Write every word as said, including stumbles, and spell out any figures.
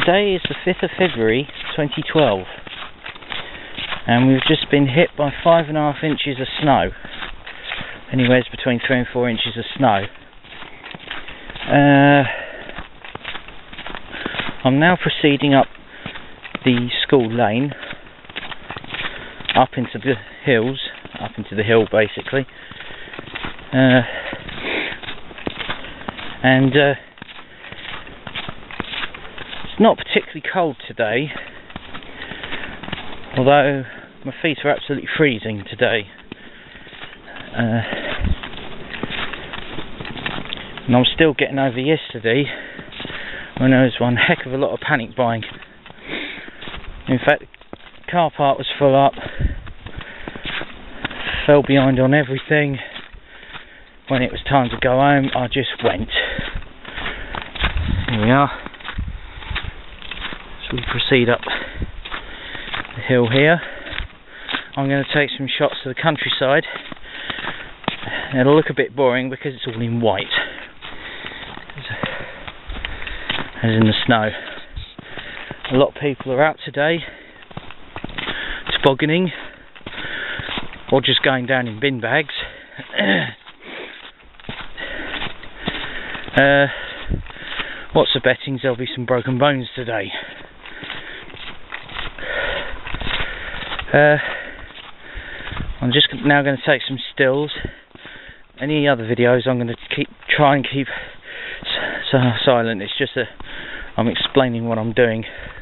Today is the fifth of February twenty twelve, and we've just been hit by five and a half inches of snow. Anywhere between three and four inches of snow. Uh, I'm now proceeding up the school lane, up into the hills, up into the hill basically, uh, and uh, it's not particularly cold today, although my feet are absolutely freezing today. Uh, and I'm still getting over yesterday when there was one heck of a lot of panic buying. In fact, the car park was full up, fell behind on everything. When it was time to go home, I just went. Here we are. So we proceed up the hill here. I'm going to take some shots of the countryside. It'll look a bit boring because it's all in white, as in the snow. A lot of people are out today tobogganing or just going down in bin bags. uh, lots of bettings there'll be some broken bones today. Uh, I'm just now going to take some stills. Any other videos I'm going to keep try and keep so silent. It's just that I'm explaining what I'm doing.